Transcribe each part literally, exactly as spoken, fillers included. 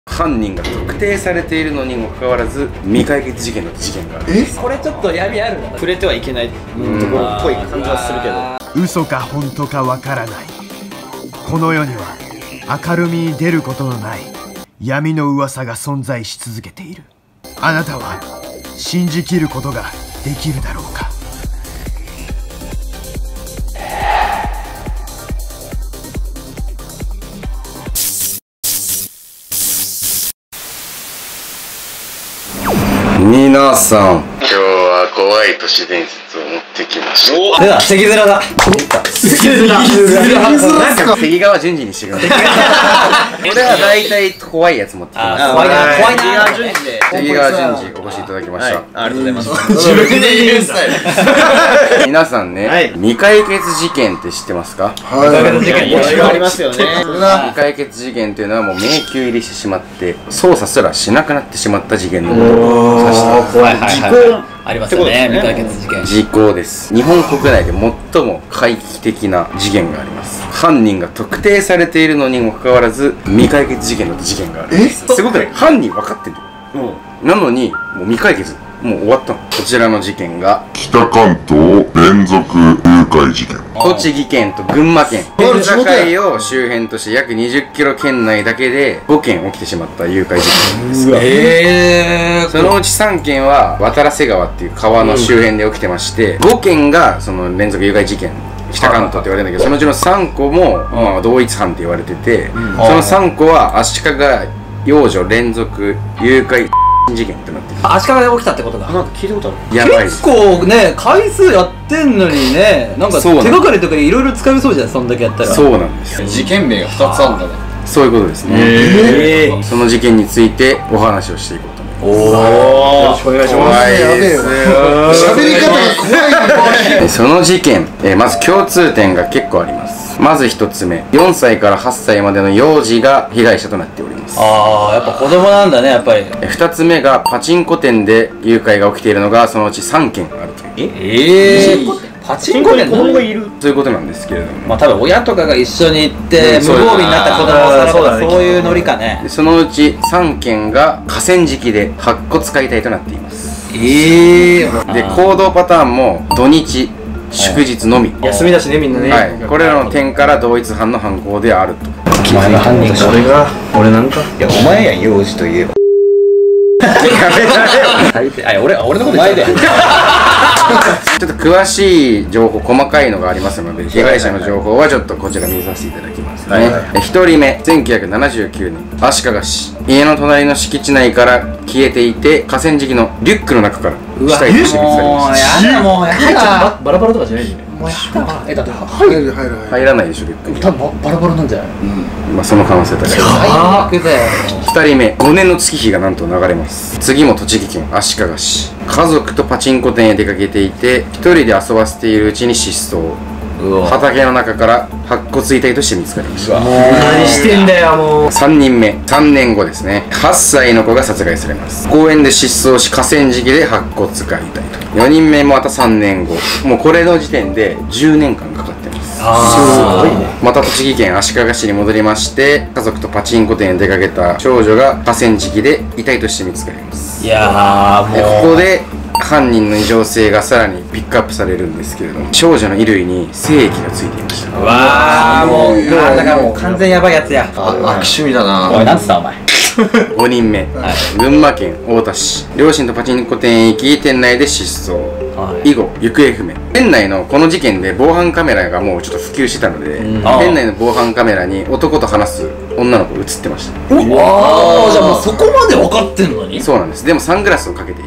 犯人が特定されているのにもかかわらず未解決事件の事件がある。 え、これちょっと闇あるな。 触れてはいけないところっぽい感じはするけど、 嘘か本当かわからない。この世には明るみに出ることのない闇の噂が存在し続けている。あなたは信じきることができるだろうか。 皆さん、今日は怖い都市伝説を持ってきました。 お、出た、関面だ。 関面なんか関川順次にしてください。俺は大体怖いやつ持ってきました。 怖いな、怖いな。 関川順次お越しいただきました。 ありがとうございます。 自分で言うんだよ。 皆さんね、未解決事件って知ってますか？ 未解決事件いろいろありますよね。 未解決事件というのはもう迷宮入りしてしまって捜査すらしなくなってしまった事件のことを指した。 怖い、はいはい、ありますよね、未解決事件。 時効です。日本国内で最も怪奇的な事件があります。犯人が特定されているのにもかかわらず未解決事件の事件がある。すごくない？犯人分かってんだよ。なのにもう未解決、もう終わったの。こちらの事件が北関東連続誘拐事件。 栃木県と群馬県県境を周辺として約にじゅっキロ圏内だけでごけん起きてしまった誘拐事件なんですが、えー、そのうちさんけんは渡良瀬川っていう川の周辺で起きてまして、ごけんがその連続誘拐事件、北関東って言われるんだけど、そのうちのさんこも、まあ、同一犯って言われてて、そのさんこは足利幼女連続誘拐事件ってなってる。 足利で起きたってことがなんか聞いたことある。 やばい。 結構ね、回数やってんのにね、なんか手がかりとかいろいろ使えそうじゃん、そんだけやったら。 そうなんです。 事件名がふたつあるんだね。 そういうことですね。その事件についてお話をしていこうと思います。おお、よろしくお願いします。怖いですよ。 喋り方が怖い。 その事件、えー、まず共通点が結構あります。まず一つ目、よんさいからはっさいまでの幼児が被害者となっております。 ああ、やっぱ子供なんだね、やっぱり。 ふたつめがパチンコ店で誘拐が起きているのがそのうちさんけんあるという。 ええー、パチンコ店子供がいる。 そういうことなんですけれども、 まあ多分親とかが一緒に行って無防備になった子供をされたらそういうノリかね。 そのうちさんけんが河川敷で白骨解体となっています。 ええー、 で行動パターンも土日祝日のみ、 休みだしね、みんなね。 はい、これらの点から同一犯の犯行であると。 お前が犯人か。俺が俺なんか。 いや、お前やん、幼児といえば。 あ、俺俺のこと言ってた。 ちょっと詳しい情報、細かいのがありますので、被害者の情報はちょっとこちら見させていただきますね。ひとりめ、せんきゅうひゃくななじゅうきゅうねん、足利市、家の隣の敷地内から消えていて、河川敷のリュックの中から死体として見つかりました。 やだ、もうやだ。 バラバラとかじゃないんだよ。 もうやだ。 え、だって入る入る入る。 入らないでしょ、リュックに。 多分バラバラなんじゃない？ まあその可能性高い。 最悪だよ。 ふたりめ、ごねんの月日がなんと流れます。次も栃木県足利市、家族とパチンコ店へ出かけていて一人で遊ばせているうちに失踪。畑の中から白骨遺体として見つかりました。 もう何してんだよ、もう。 さんにんめ、さんねんごですね、はっさいの子が殺害されます。公園で失踪し河川敷で白骨解体と。よにんめもまたさんねんご、もうこれの時点でじゅうねんかんかかってます。 あー、すごいね。 また栃木県足利市に戻りまして、家族とパチンコ店へ出かけた少女が河川敷で遺体として見つかります。 いやー、 でもうここで犯人の異常性がさらにピックアップされるんですけれども、少女の衣類に精液がついていました。 うわー、もうだからもう完全やばいやつや。 悪趣味だな。 おい、なんつったお前。 ごにんめ、群馬県太田市、両親とパチンコ店へ行き店内で失踪、以後行方不明。店内のこの事件で防犯カメラがもうちょっと普及してたので、店内の防犯カメラに男と話す女の子が映ってました。 うわー、じゃあもうそこまで分かってんのに。 そうなんです。でもサングラスをかけていて、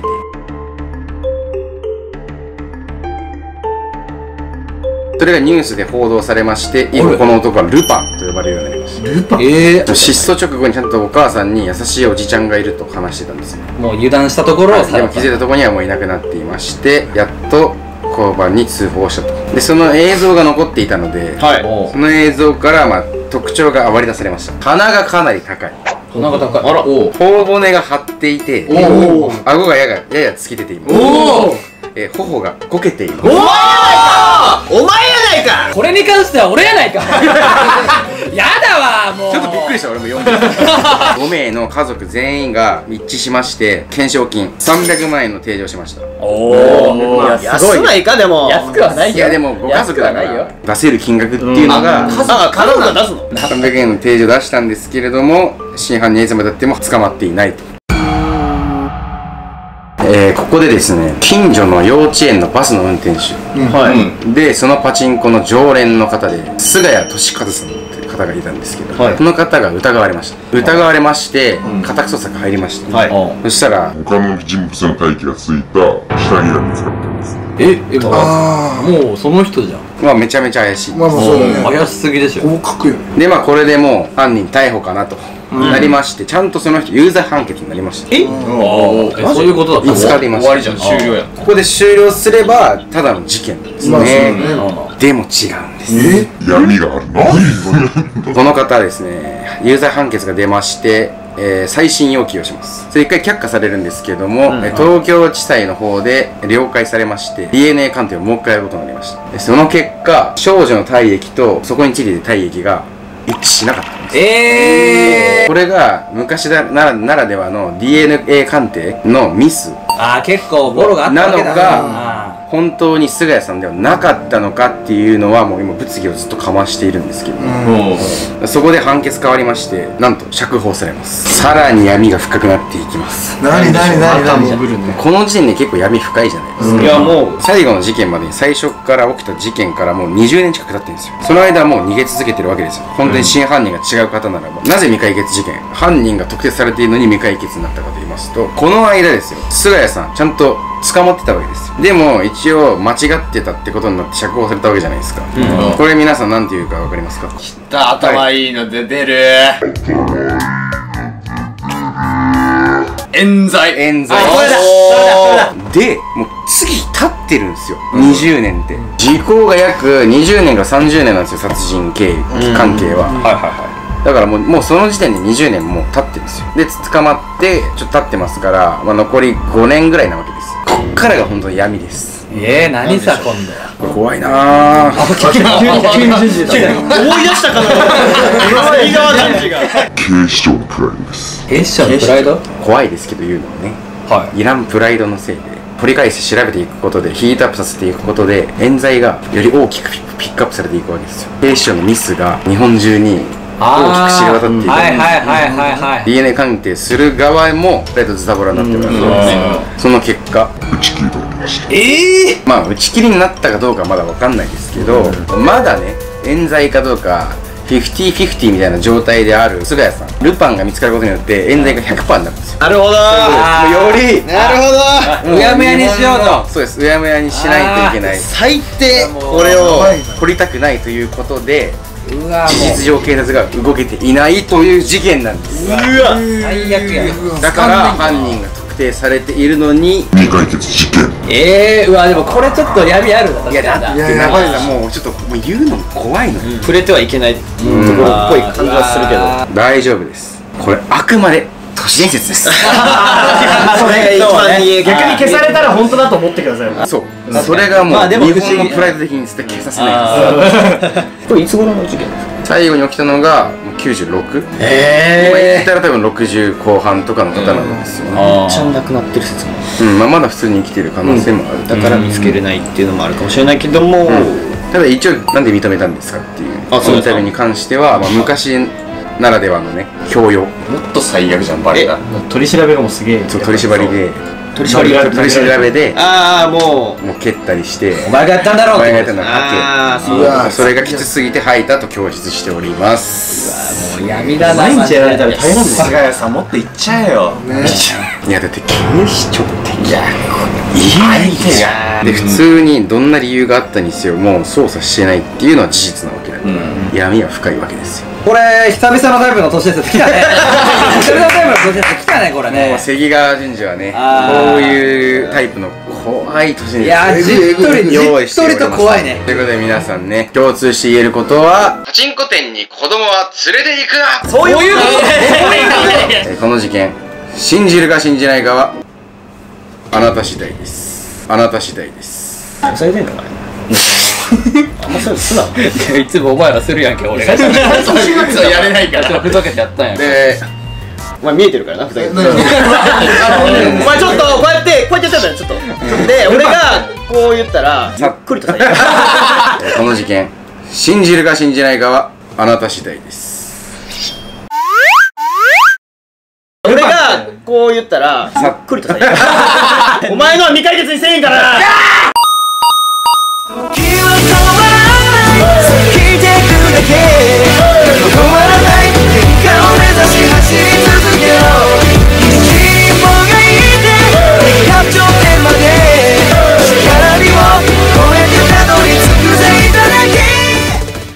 それがニュースで報道されまして、以後この男はルパンと呼ばれるようになりました。 ルパン。ええ。 失踪直後にちゃんとお母さんに優しいおじちゃんがいると話してたんですよ。 もう油断したところをでも気づいたところにはもういなくなっていまして、やっと交番に通報したと。でその映像が残っていたので、 はい。 その映像からまあ特徴が割り出されました。鼻がかなり高い、 鼻が高い。 あら、お頬骨が張っていて、 おお。 顎がやがやや突き出ています。 おお。 えー頬がこけています。 お前やないか。 これに関しては俺やないか。やだわもうちょっとびっくりした俺も読んでごめいの家族全員が一致しまして懸賞金さんびゃくまんえんの提示をしました。 おお安ないかでも安くはないよ。 いやでもご家族だか安くはないよら出せる金額っていうのがあ家族が出すのさんびゃくえんの提示を出したんですけれども、真犯人はいつまでたっても捕まっていないと。えー、ここでですね、近所の幼稚園のバスの運転手、 はいでそのパチンコの常連の方で菅谷俊和さんという方がいたんですけど、 はいこの方が疑われました疑われまして家宅捜索入りました、 はいそしたら他の人物の体液がついた下着が見つかっています。 ええあもうその人じゃん。 まあめちゃめちゃ怪しい、 まあまあそうだね怪しすぎでしょ。 ここ書くよねでまあこれでもう犯人逮捕かなとなりまして、ちゃんとその人有罪判決になりました。 えそういうことだった見つかりました。終わりじゃん、終了や。ここで終了すればただの事件なんですまあそうだね、 ねでも違うんです。 え闇があるのこの方はですね、有罪判決が出まして、えー、再審要求をします。それ一回却下されるんですけども、えー東京地裁の方で了解されまして ディーエヌエー 鑑定をもう一回やることになりました。でその結果少女の体液とそこについている体液が一致しなかったんです。 えこれが昔だならならではの ディーエヌエー 鑑定のミスー、あー結構ボロがあったわけだなのが本当に菅谷さんではなかったのかっていうのはもう今物議をずっとかましているんですけど、そこで判決変わりましてなんと釈放されます。さらに闇が深くなっていきます。 何何何何この時点で結構闇深いじゃないですか、 いやもう最後の事件までに最初から起きた事件からもうにじゅうねん近く経ってるんですよ。その間はもう逃げ続けてるわけですよ。本当に真犯人が違う方ならば、なぜ未解決事件犯人が特定されているのに未解決になったかと言いますと、この間ですよ菅谷さんちゃんと捕まってたわけですよ。でも一応間違ってたってことになって釈放されたわけじゃないですか、これ皆さん何て言うか分かりますか？ 頭いいので出る冤罪冤罪。 これだそれだそれだでもう次経ってるんですよ、にじゅうねんって。時効が約にじゅうねんからさんじゅうねんなんですよ、殺人経緯関係は。 はいはいはだからもうもうその時点でにじゅうねんもう経ってるんですよ。で捕まってちょっと経ってますから、まあ、残りごねんぐらいなわけです。こっからが本当に闇です。 えー、何さ今度これ怖いなぁ。 急に急に順次だ思い出したかの右側男児が警視庁のプライドです。 警視庁のプライド怖いですけど言うのはね、 はいらんプライドのせいで掘り返して調べていくことでヒートアップさせていくことで冤罪がより大きくピックアップされていくわけですよ。警視庁のミスが日本中に大きく知れ渡っていく。 はいはいはいはいはいディーエヌエー 鑑定する側もプライドズタボロになってるわけです。その結果打ち切りとなりました。 ええまあ打ち切りになったかどうかはまだ分かんないですけど、まだね冤罪かどうかフィフティーフィフティーみたいな状態である菅谷さん、ルパンが見つかることによって冤罪が ひゃくパーセント になるんですよ。 なるほどあよりなるほどうやむやにしようと。 そうです、うやむやにしないといけない。 最低これを掘りたくないということでうわ事もう実上警察が動けていないという事件なんです。 うわ最悪や。 だから犯人が特定されているのに、 未解決事件。 ええー、うわでもこれちょっと闇あるな。 いやだっていやや中ばいな井さんもうちょっともう言うのも怖いのよ。 触れてはいけないところっぽい感じはするけど大丈夫です。これあくまで都市伝説です。 それが一番に逆に消されたら本当だと思ってください。 そう、それがもうまあでも日不思議本のプライド的に絶対消させないです。 これいつ頃の事件ですか？ 最後に起きたのがもうきゅうじゅうろく、今言えったら多分ろくじゅうこう半とかの方なんですよね。 めっちゃ亡くなってる説もうん、まあまだ普通に生きてる可能性もある。 だから見つけれないっていうのもあるかもしれないけどもただ一応なんで認めたんですかっていうあそうインタビューに関しては、まあ、昔ならではのね教養、 もっと最悪じゃんバレた取り調べがもうすげえ。 そう取り縛りで取り締まりが取り調べでああもうもう蹴ったりしてお前がやったんだろうお前がやってことったんだああそううわそれがきつすぎて吐いたと供述しております。 もう闇だな。 毎日やられたら大変なんですよ。 菅谷さんもっと言っちゃえよねいやだって警視庁っていや相手がで普通にどんな理由があったにせよもう捜査してないっていうのは事実なわけだから、闇は深いわけですよ。 これ久々のタイプの都市伝説来たね。久々のタイプの都市伝説来たねこれね。 関川淳二はねあーこういうタイプの怖い年にいやーじっとりじっとりと怖いね。 ということで皆さんね共通して言えることはパチンコ店に子供は連れて行くな。 そういうことえーこの事件信じるか信じないかはあなた次第です。あなた次第です。 それでんのかねあんまそういうのすな。 いつもお前らするやんけ俺が。そうやれないからふざけてやったんや。 でお前見えてるからな、ふざけて。お前ちょっとこうやってこうやってやったんだよ、ちょっと。で俺がこう言ったらゆっくりとさ。 この事件信じるか信じないかはあなた次第です。 俺がこう言ったらゆっくりとさ。お前のは未解決にせえんからな。聞いてくだけ止まらない